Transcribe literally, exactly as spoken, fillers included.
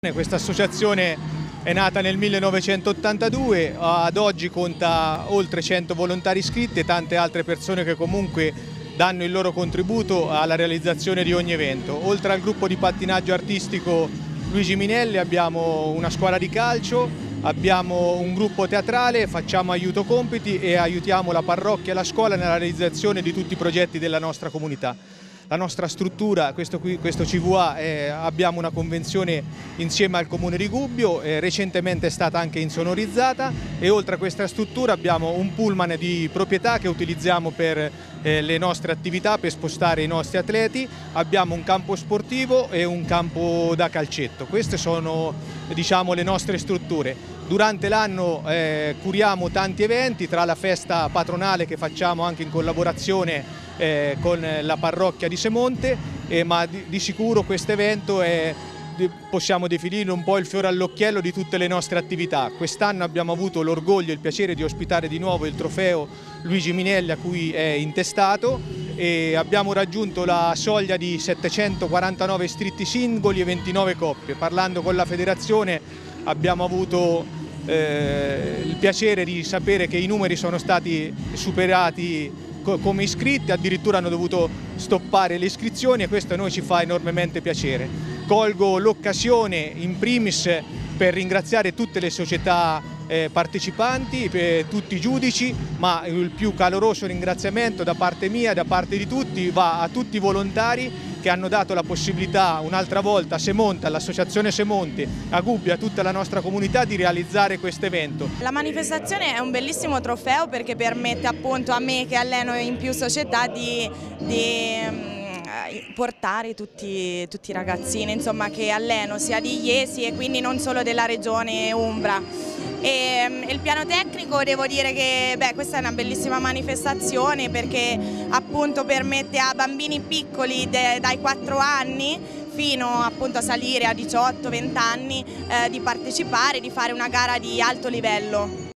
Questa associazione è nata nel millenovecentottantadue, ad oggi conta oltre cento volontari iscritti e tante altre persone che comunque danno il loro contributo alla realizzazione di ogni evento. Oltre al gruppo di pattinaggio artistico Luigi Minelli abbiamo una scuola di calcio, abbiamo un gruppo teatrale, facciamo aiuto compiti e aiutiamo la parrocchia e la scuola nella realizzazione di tutti i progetti della nostra comunità. La nostra struttura, questo, qui, questo C V A, eh, abbiamo una convenzione insieme al Comune di Gubbio, eh, recentemente è stata anche insonorizzata, e oltre a questa struttura abbiamo un pullman di proprietà che utilizziamo per eh, le nostre attività, per spostare i nostri atleti, abbiamo un campo sportivo e un campo da calcetto. Queste sono, diciamo, le nostre strutture. Durante l'anno eh, curiamo tanti eventi, tra la festa patronale che facciamo anche in collaborazione Eh, con la parrocchia di Semonte, eh, ma di, di sicuro questo evento è, possiamo definirlo un po' il fiore all'occhiello di tutte le nostre attività. Quest'anno abbiamo avuto l'orgoglio e il piacere di ospitare di nuovo il trofeo Luigi Minelli a cui è intestato, e abbiamo raggiunto la soglia di settecentoquarantanove iscritti singoli e ventinove coppie. Parlando con la federazione abbiamo avuto eh, il piacere di sapere che i numeri sono stati superati come iscritti, addirittura hanno dovuto stoppare le iscrizioni, e questo a noi ci fa enormemente piacere. Colgo l'occasione in primis per ringraziare tutte le società eh, partecipanti, per tutti i giudici, ma il più caloroso ringraziamento da parte mia e da parte di tutti va a tutti i volontari che hanno dato la possibilità un'altra volta a Semonte, all'associazione Semonte, a Gubbio, a tutta la nostra comunità di realizzare questo evento. La manifestazione è un bellissimo trofeo perché permette appunto a me che alleno in più società di, di portare tutti, tutti i ragazzini, insomma, che alleno sia di Iesi e quindi non solo della regione Umbra. E il piano tecnico, devo dire che beh, questa è una bellissima manifestazione perché appunto permette a bambini piccoli dai quattro anni fino appunto a salire a diciotto venti anni eh, di partecipare, di fare una gara di alto livello.